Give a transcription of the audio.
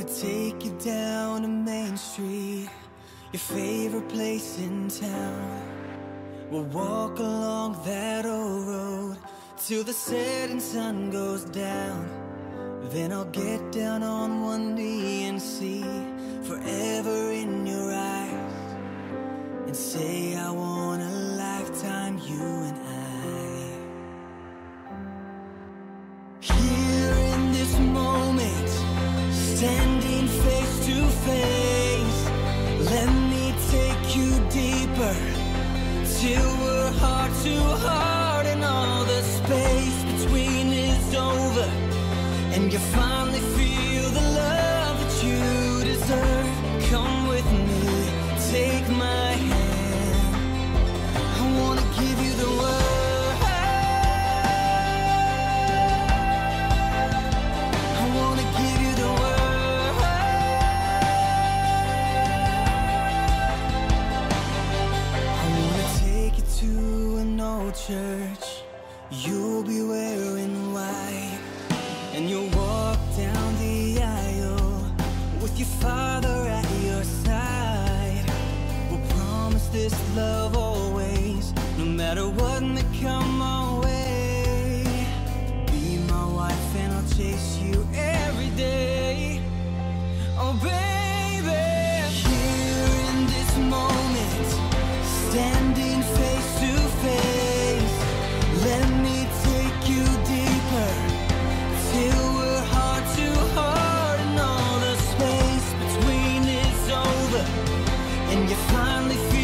wanna take you down to Main Street, your favorite place in town. We'll walk along that old road till the setting sun goes down. Then I'll get down on one knee and see forever in your eyes, and say I want a lifetime, you and I. Here in this moment, standing face to face, let me take you deeper, till we're heart to heart and all the space between is over, and you finally feel the love that you deserve. Come with me, take my hand, I wanna give you the world, I wanna give you the world. I wanna take you to an old church, you'll be wearing white, and you'll walk down the aisle with your father at your side. We'll promise this love always, no matter what may come our way. Be my wife and I'll chase you every day. Oh baby, here in this moment, standing face to face, let me take you deeper, till we're heart to heart and all the space between is over, and you finally feel